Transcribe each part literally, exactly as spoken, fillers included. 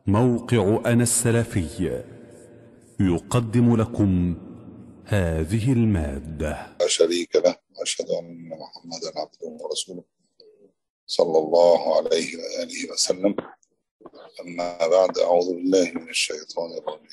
موقع أنا السلفي يقدم لكم هذه المادة. لا شريك له، وأشهد أن محمدا عبده ورسوله صلى الله عليه وآله وسلم. أما بعد، أعوذ بالله من الشيطان الرجيم.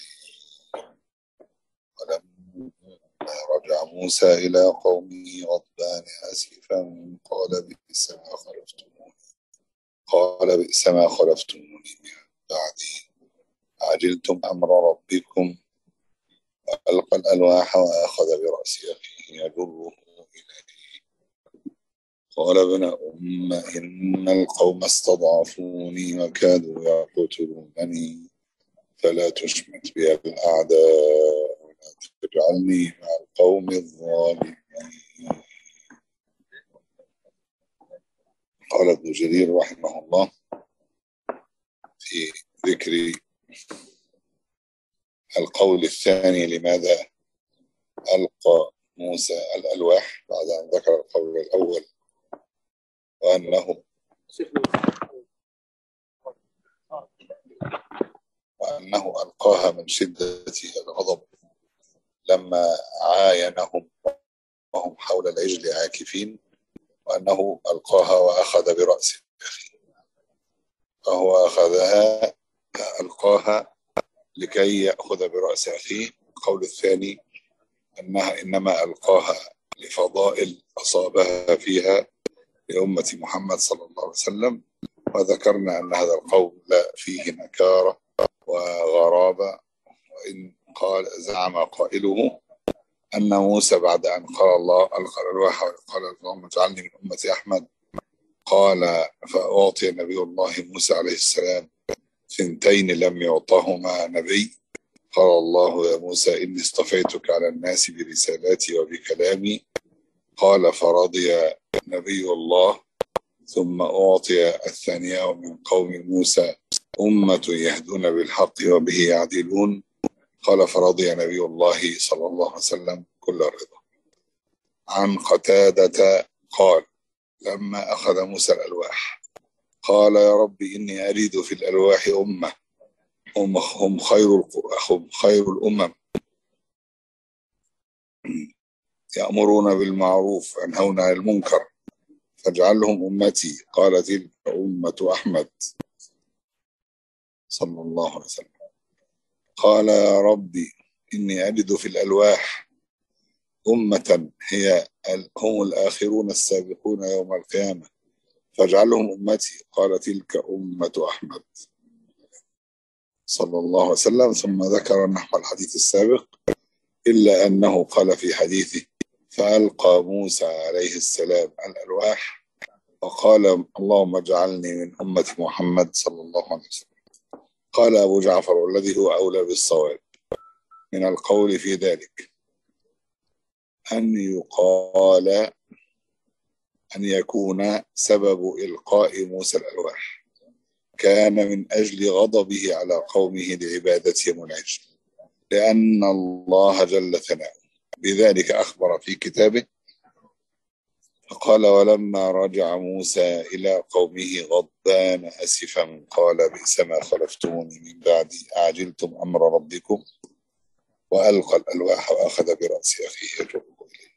ولما رجع موسى إلى قومه غضبان آسفا قال بئس ما خلفتموني قال بئس ما خلفتموني من بعدي عجلتم أمر ربكم وألقى الألواح وأخذ برأس أخيه يجره إليه قال ابن أم إن القوم استضعفوني وكادوا يقتلونني فلا تشمت بي الأعداء ولا تجعلني مع القوم الظالمين. قال ابن جرير رحمه الله في ذكر القول الثاني لماذا ألقى موسى الألواح بعد أن ذكر القول الأول وأنه وأنه ألقاها من شدة الغضب لما عاينهم وهم حول العجل عاكفين، وأنه ألقاها وأخذ برأس أخيه، فهو أخذها ألقاها لكي يأخذ برأس أخيه. القول الثاني أنها إنما ألقاها لفضائل أصابها فيها لأمة محمد صلى الله عليه وسلم، وذكرنا أن هذا القول لا فيه نكارة وغرابة، وإن قال زعم قائله أن موسى بعد أن قال الله ألقى الألواح وقال اللهم اجعلني من أمة أحمد قال فأعطي نبي الله موسى عليه السلام ثنتين لم يعطهما نبي. قال الله يا موسى إني اصطفيتك على الناس برسالاتي وبكلامي قال فرضي نبي الله ثم أعطي الثانية من قوم موسى أمة يهدون بالحق وبه يعدلون قال فرضي نبي الله صلى الله عليه وسلم كل الرضا. عن قتادة قال لما أخذ موسى الألواح قال يا رب إني أريد في الألواح أمة هم, هم, خير, هم خير الأمم يأمرون بالمعروف وينهون عن المنكر فاجعلهم أمتي قال تلك أمة أحمد صلى الله عليه وسلم. قال يا ربي إني أجد في الألواح أمة هي هم الآخرون السابقون يوم القيامة فاجعلهم أمتي قال تلك أمة أحمد صلى الله عليه وسلم. ثم ذكر نحو الحديث السابق إلا أنه قال في حديثه فألقى موسى عليه السلام الألواح وقال اللهم اجعلني من أمة محمد صلى الله عليه وسلم. قال أبو جعفر والذي هو أولى بالصواب من القول في ذلك أن يقال أن يكون سبب إلقاء موسى الألواح كان من أجل غضبه على قومه لعبادتهم العجل، لأن الله جل ثناؤه بذلك أخبر في كتابه فقال ولما رجع موسى إلى قومه غضبان أسفا قال بئس ما خلفتموني من بعدي أعجلتم أمر ربكم وألقى الألواح وأخذ برأس أخيه يجره إليه.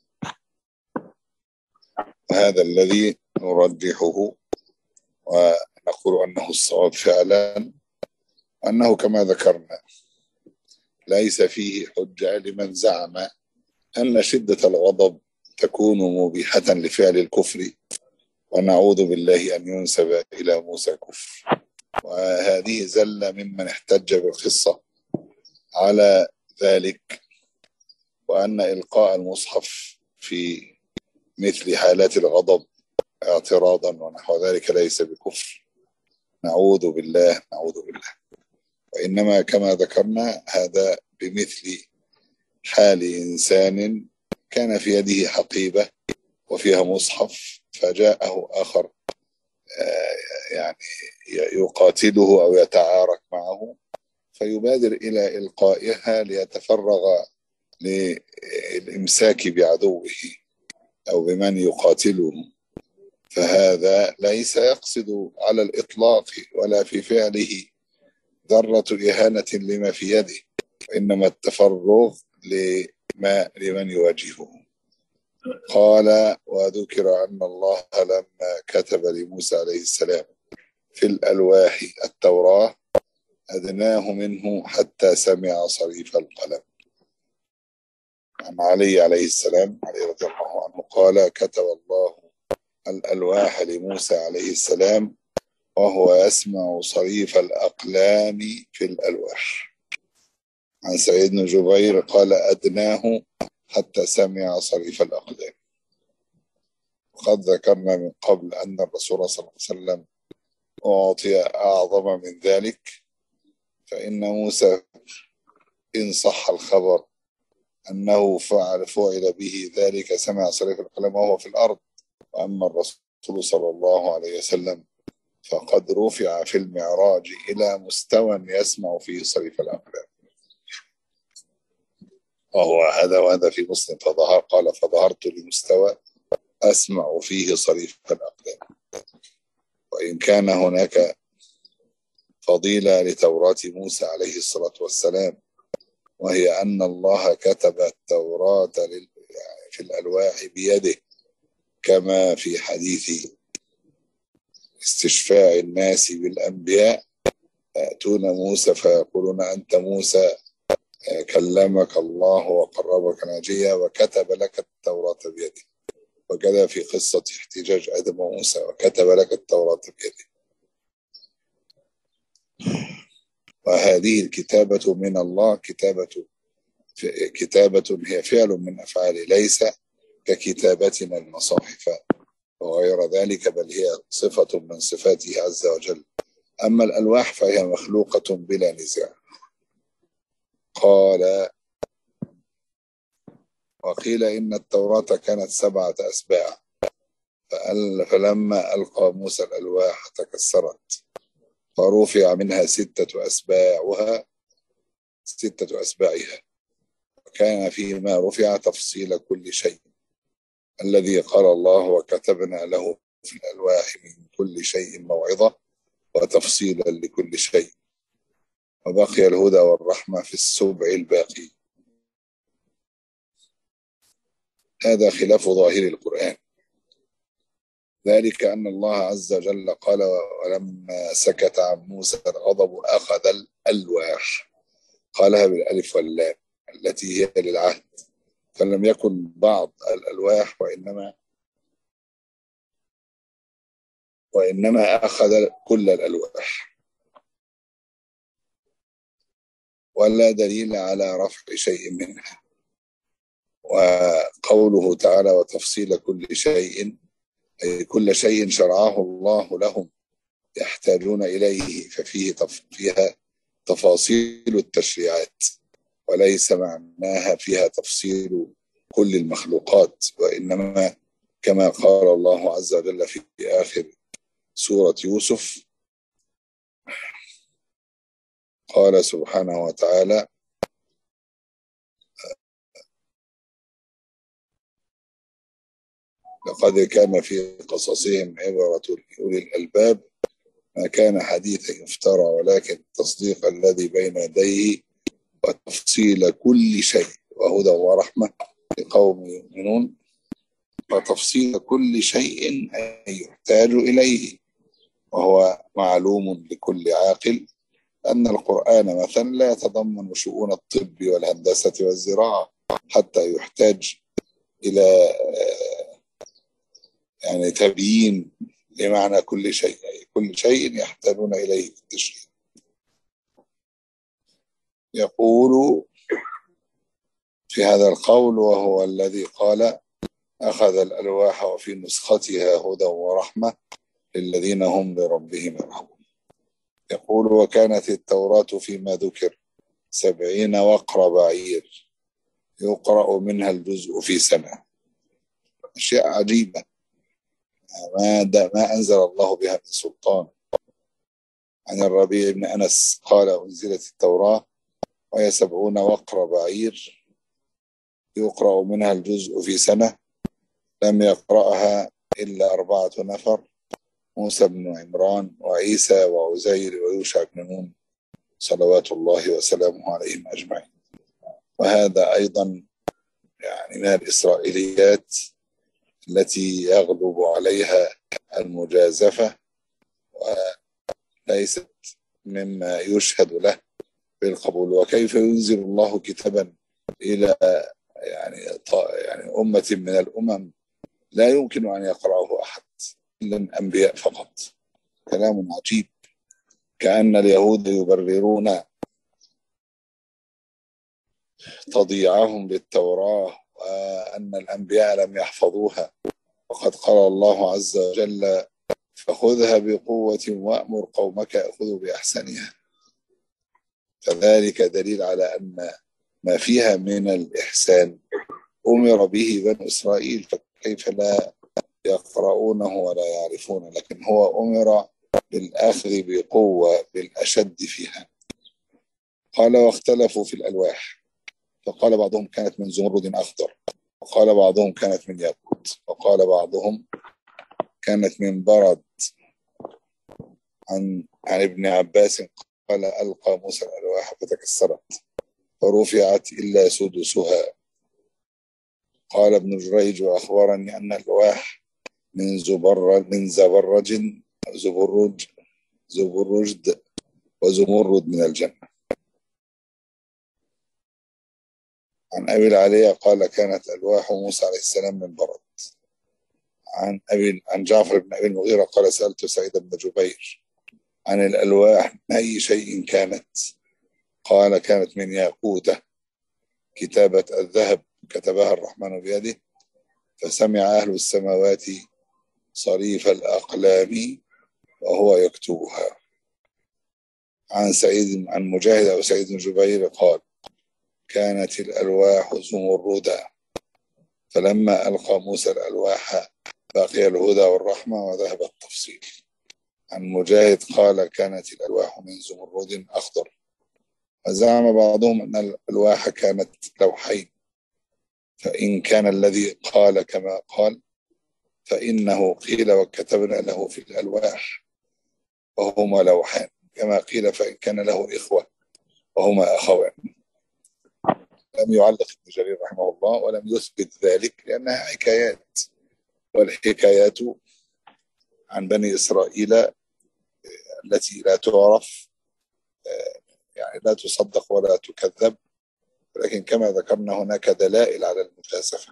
هذا الذي نرجحه ونقول أنه الصواب فعلا، أنه كما ذكرنا ليس فيه حجة لمن زعم أن شدة الغضب تكون مبيحة لفعل الكفر، ونعوذ بالله أن ينسب إلى موسى كفر. وهذه زلة ممن احتج بالقصة على ذلك، وأن إلقاء المصحف في مثل حالات الغضب اعتراضا ونحو ذلك ليس بكفر. نعوذ بالله نعوذ بالله وإنما كما ذكرنا هذا بمثل حال إنسان كان في يده حقيبة وفيها مصحف فجاءه آخر يعني يقاتله أو يتعارك معه فيبادر إلى إلقائها ليتفرغ للإمساك بعدوه أو بمن يقاتله، فهذا ليس يقصد على الإطلاق ولا في فعله ذرة إهانة لما في يده، وإنما التفرغ لما لمن يواجهه. قال: وذكر أن الله لما كتب لموسى عليه السلام في الألواح التوراة أدناه منه حتى سمع صريف القلم. عن علي عليه السلام عليه رضي الله عنه قال: كتب الله الألواح لموسى عليه السلام وهو يسمع صريف الأقلام في الألواح. عن سعيد بن جبير قال: أدناه حتى سمع صريف الأقلام. وقد ذكرنا من قبل أن الرسول صلى الله عليه وسلم أعطي أعظم من ذلك، فإن موسى إن صح الخبر أنه فعل فعل به ذلك سمع صريف القلم وهو في الأرض. وأما الرسول صلى الله عليه وسلم فقد رفع في المعراج إلى مستوى يسمع فيه صريف الأقلام، وهو هذا وهذا في مسلم. فظهر قال: فظهرت لمستوى أسمع فيه صريف الأقلام. وإن كان هناك فضيلة لتوراة موسى عليه الصلاة والسلام، وهي أن الله كتب التوراة في الألواح بيده، كما في حديث استشفاع الناس بالأنبياء: يأتون موسى فيقولون: أنت موسى، كلمك الله وقربك ناجيا وكتب لك التوراة بيده. وكذا في قصة احتجاج آدم وموسى: وكتب لك التوراة بيده. وهذه الكتابة من الله كتابة كتابة هي فعل من أفعاله، ليس ككتابتنا المصاحف وغير ذلك، بل هي صفة من صفاته عز وجل. أما الألواح فهي مخلوقة بلا نزاع. قال: وقيل إن التوراة كانت سبعة أسباع، فلما ألقى موسى الألواح تكسرت، فرفع منها ستة أسباعها ستة أسباعها وكان فيما رفع تفصيل كل شيء، الذي قال الله: وكتبنا له في الألواح من كل شيء موعظة وتفصيلا لكل شيء. وبقي الهدى والرحمة في السبع الباقي. هذا خلاف ظاهر القرآن، ذلك أن الله عز وجل قال: ولما سكت عن موسى الغضب أخذ الألواح، قالها بالألف واللام التي هي للعهد، فلم يكن بعض الألواح، وإنما وإنما أخذ كل الألواح. ولا دليل على رفع شيء منها. وقوله تعالى: وتفصيل كل شيء، أي كل شيء شرعه الله لهم يحتاجون إليه، ففيه تف... فيها تفاصيل التشريعات، وليس معناها فيها تفصيل كل المخلوقات، وإنما كما قال الله عز وجل في آخر سورة يوسف: قال سبحانه وتعالى: لقد كان في قصصهم عبرة لأولي الألباب ما كان حديثا يفترى ولكن تصديق الذي بين يديه وتفصيل كل شيء وهدى ورحمة لقوم يؤمنون. وتفصيل كل شيء يحتاج إليه، وهو معلوم لكل عاقل أن القرآن مثلا لا يتضمن شؤون الطب والهندسة والزراعة حتى يحتاج إلى يعني تبيين لمعنى كل شيء، يعني كل شيء يحتاجون إليه في التشريع. يقول في هذا القول: وهو الذي قال: أخذ الألواح وفي نسختها هدى ورحمة للذين هم بربهم يرهبون. يقول: وكانت التوراة فيما ذكر سبعين وقر بعير يقرأ منها الجزء في سنة. أشياء عجيبة ما, ما أنزل الله بها من سلطان. عن الربيع بن أنس قال: أنزلت التوراة وهي سبعون وقر بعير يقرأ منها الجزء في سنة، لم يقرأها إلا أربعة نفر: موسى بن عمران وعيسى وعزير ويوشع بن نون صلوات الله وسلامه عليهم أجمعين. وهذا أيضا يعني من الإسرائيليات التي يغلب عليها المجازفة، وليست مما يشهد له بالقبول. وكيف ينزل الله كتابا إلى يعني يعني أمة من الأمم لا يمكن أن يقرأه أحد إلا الأنبياء فقط؟ كلام عجيب. كأن اليهود يبررون تضييعهم للتوراة وأن الأنبياء لم يحفظوها، وقد قال الله عز وجل: فخذها بقوة وأمر قومك يأخذوا بأحسنها. فذلك دليل على أن ما فيها من الإحسان أمر به بنو إسرائيل، فكيف لا يقرؤونه ولا يعرفونه؟ لكن هو أمر بالأخذ بقوة بالأشد فيها. قال: واختلفوا في الألواح، فقال بعضهم كانت من زمرد أخضر، وقال بعضهم كانت من ياقوت، وقال بعضهم كانت من برد. عن عن ابن عباس قال: ألقى موسى الألواح فتكسرت فرفعت إلا سدسها. قال ابن جريج: وأخبرني أن الألواح من زبرج من زبرج زبرج زبرجد وزمرد من الجنة. عن أبي العالية قال: كانت ألواح موسى عليه السلام من برد. عن أبي عن جعفر بن أبي المغيرة قال: سألت سعيد بن جبير عن الألواح من أي شيء كانت؟ قال: كانت من ياقوتة، كتابة الذهب كتبها الرحمن بيده، فسمع أهل السماوات صريف الأقلام وهو يكتبها. عن سعيد عن مجاهد أو سعيد بن جبير قال: كانت الألواح زمردا، فلما ألقى موسى الألواح بقي الهدى والرحمة وذهب التفصيل. عن مجاهد قال: كانت الألواح من زمرد أخضر. وزعم بعضهم أن الألواح كانت لوحين، فإن كان الذي قال كما قال فإنه قيل: وكتبنا له في الألواح وهما لوحان، كما قيل: فإن كان له إخوة وهما أخوان. لم يعلق ابن جرير رحمه الله ولم يثبت ذلك لأنها حكايات، والحكايات عن بني إسرائيل التي لا تعرف يعني لا تصدق ولا تكذب، ولكن كما ذكرنا هناك دلائل على المجازفة.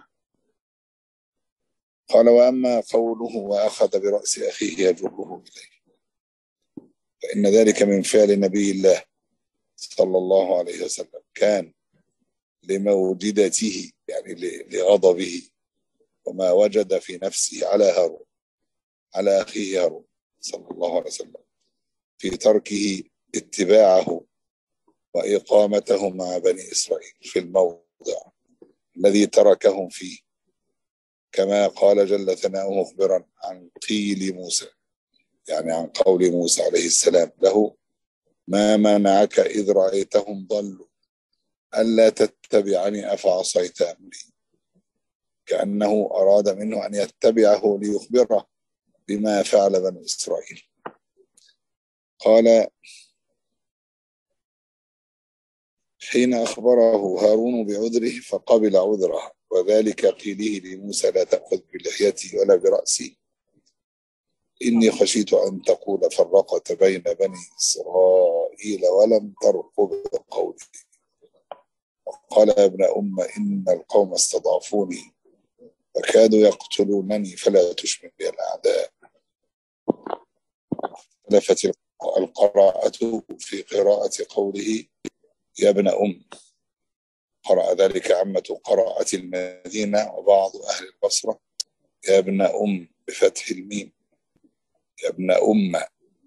قال: وأما قوله وأخذ برأس أخيه يجره إليه، فإن ذلك من فعل نبي الله صلى الله عليه وسلم، كان لموجدته يعني لغضبه وما وجد في نفسه على هارون على أخيه هارون صلى الله عليه وسلم في تركه اتباعه وإقامته مع بني إسرائيل في الموضع الذي تركهم فيه، كما قال جل ثناؤه مخبرا عن قيل موسى، يعني عن قول موسى عليه السلام له: ما منعك إذ رأيتهم ضلوا ألا تتبعني أفعصيت أمري، كأنه أراد منه أن يتبعه ليخبره بما فعل بنو إسرائيل. قال: حين أخبره هارون بعذره فقبل عذره، وذلك قيله لموسى: لا تأخذ بلحيتي ولا برأسي، إني خشيت أن تقول فرقت بين بني إسرائيل ولم ترقب قولي. وقال: يا ابن أم إن القوم استضعفوني وكادوا يقتلونني فلا تشمل بي الأعداء. اختلفت القراءة في قراءة قوله يا ابن أم، قرأ ذلك عامة قراءة المدينة وبعض أهل البصرة يا ابن أم بفتح الميم، يا ابن أم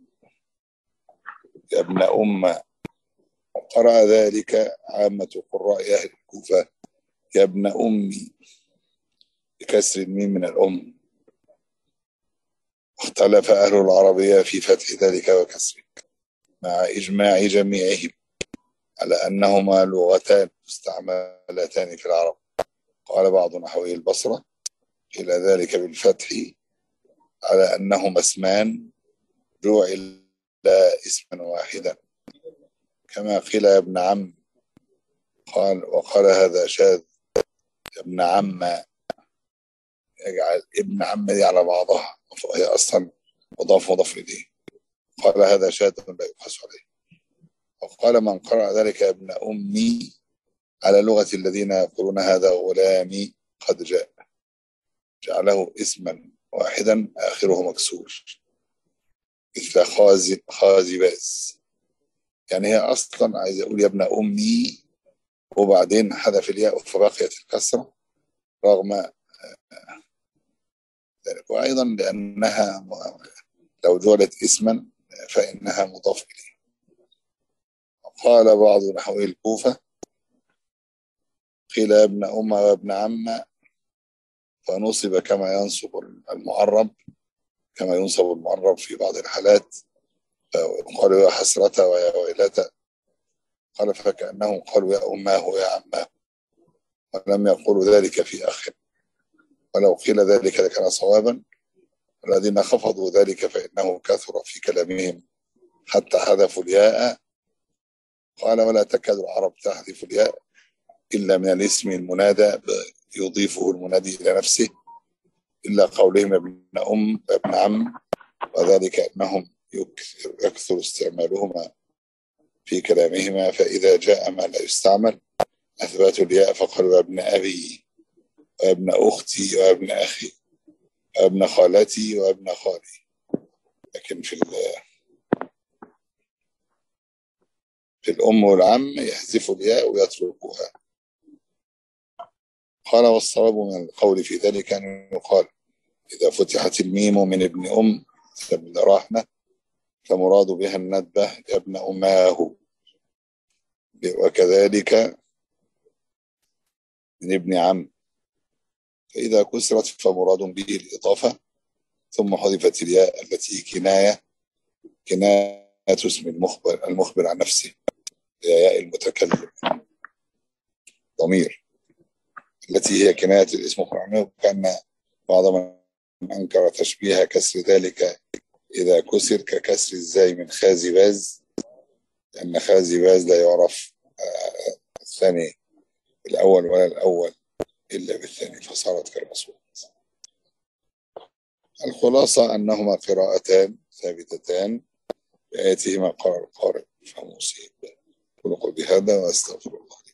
يا ابن أم. وقرأ ذلك عامة قراء أهل الكوفة يا ابن أمي بكسر الميم من الأم. اختلف أهل العربية في فتح ذلك وكسره مع إجماع جميعهم على أنهما لغتان مستعملتان في العرب. قال بعض نحوي البصرة إلى ذلك بالفتح على أنهما اسمان جعل اسما واحدا، كما قيل يا ابن عم، قال وقال هذا شاذ. يا ابن عم، يجعل ابن عم دي على بعضها وهي أصلا مضاف مضاف إليه. قال هذا شاذ لا يقاس عليه. وقال من قرأ ذلك يا ابن أمي على لغة الذين يقولون هذا غلامي قد جاء، جعله اسما واحدا آخره مكسور مثل خازي خازباز. يعني هي أصلا عايز يقول يا ابن أمي وبعدين حذف الياء فبقيت الكسرة رغم ذلك، وأيضا لأنها لو جعلت اسما فإنها مضاف إليه. قال بعض نحوي الكوفة قيل يا ابن أم وابن عم فنصب كما ينصب المعرب، كما ينصب المعرب في بعض الحالات. قالوا يا حسرة ويا ويلة، قال فكأنهم قالوا يا أماه ويا عماه، ولم يقولوا ذلك في أخ. ولو قيل ذلك لكان صوابا، الذين خفضوا ذلك فإنه كثر في كلامهم حتى حذفوا الياء. قال ولا تكاد العرب تحذف الياء إلا من الاسم المنادى يضيفه المنادي إلى نفسه، إلا قولهم ابن أم وابن عم، وذلك أنهم يكثر, يكثر استعمالهما في كلامهما، فإذا جاء ما لا يستعمل أثبتوا الياء فقالوا يا ابن أبي وابن أختي وابن أخي وابن خالتي وابن خالي. لكن في في الأم والعم يحذفوا الياء ويتركوها. قال والصواب من القول في ذلك أن يقال إذا فتحت الميم من ابن أم ابن رحمة فمراد بها الندبة يا ابن أماه، وكذلك من ابن عم، فإذا كسرت فمراد به الإضافة ثم حذفت الياء التي كناية كناية اسم المخبر المخبر عن نفسه، هي ياء المتكلم ضمير التي هي كناية الاسم المخبر عنه. وكان بعض من أنكر تشبيه كسر ذلك إذا كسر ككسر الزاي من خازباز، لأن خازباز لا يعرف الثاني الأول ولا الأول إلا بالثاني فصارت كالمصوت. الخلاصة أنهما قراءتان ثابتتان بآياتهما قرأ القارئ فمصيب. قل قولي هذا وأستغفر الله.